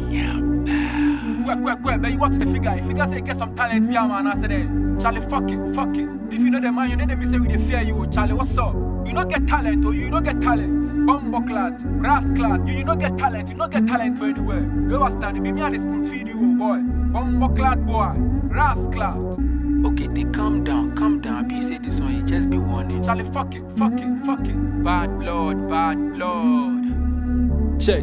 But you watch the figure. If figure say get some talent, yeah, man, I said, Charlie, fuck it. If you know the man, you know them say we dey fear you. Charlie, what's up? You don't get talent, or you don't get talent. Bumbleclad, rasclad, you don't get talent. You don't get talent for anywhere. You understand? Be me and the spoon feed you, boy. Bumbleclad boy, rasclad. Okete, calm down. Be say this one, you just be warning. Charlie, fuck it. Bad blood. Check.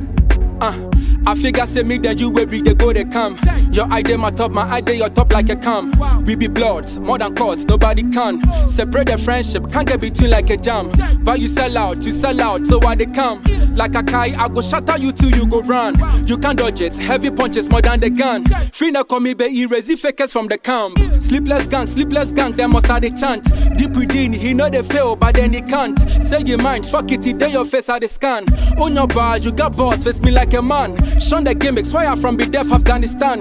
I figure say me that you will be the go they come. Your idea my top, my idea your top like a cam. We be bloods, more than courts, nobody can separate the friendship, can't get between like a jam. But you sell out, so why they come? Like a kai, I go shatter you till you go run. You can't dodge it, heavy punches more than the gun. Free now call me be erase fakers from the camp. Sleepless gang, them must have the chant. Deep within, he know they fail, but then he can't. Say your mind, fuck it, then your face at the scan. On your bar, you got boss, face me like a man. Shun the gimmicks, why I'm from the deaf Afghanistan.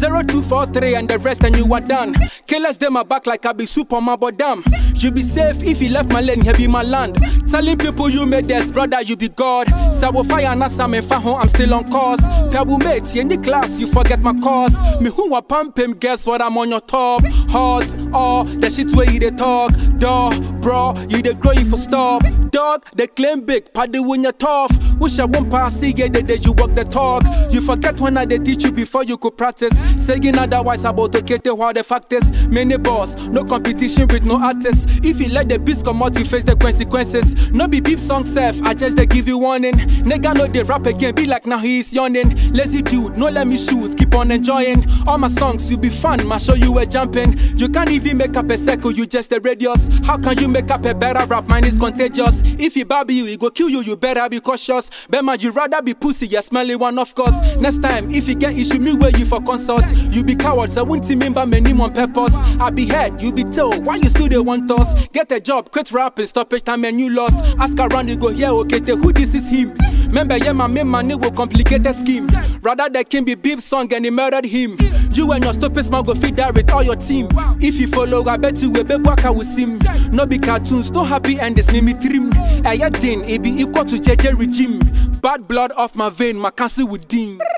0243 and the rest and you are done. Killers them my back like I be Superman, but damn. You be safe if you left my lane, here be my land. Telling people you made this, brother, you be God. Sabo fire and Assam and Fahon, I'm still on course. Pebble mates, in the class, you forget my course. Me who a pump him, guess what, I'm on your top. Hard, the shit where you they talk. Dog, bro, you they grow you for stop. Dog, they claim big, paddy when you're tough. Wish I won't pass, see the day you walk the talk. You forget when I they teach you before you could practice. Saying otherwise about Okete, what the fact is. Many boss, no competition with no artists. If you let the beast come out, you face the consequences. No be beef song self, I just they give you warning. Nigga know they rap again, be like now he is yawning. Lazy dude, no let me shoot, keep on enjoying. All my songs, you be fun, my show you were jumping. You can't even make up a circle, you just a radius. How can you make up a better rap? Mine is contagious. If he baby you, he go kill you, you better be cautious. Bema, you rather be pussy, yeah, smelly one of course. Next time, if you get issue, me where you for consult. You be cowards, I won't remember many on purpose. I be head, you be toe, why you still they want us? Get a job, quit rapping, stop it, time and you lost. Ask around, you go here, Okete, who this is him? Remember, yeah, my main man, will complicate the scheme. Rather the king be beef song and he murdered him. You and your stupid smile go feed that with all your team. If you follow, I bet you will be waka with him. No be cartoons, no happy endings, me trim. Ayadin, it be equal to JJ regime. Bad blood off my vein, my cancer with dim.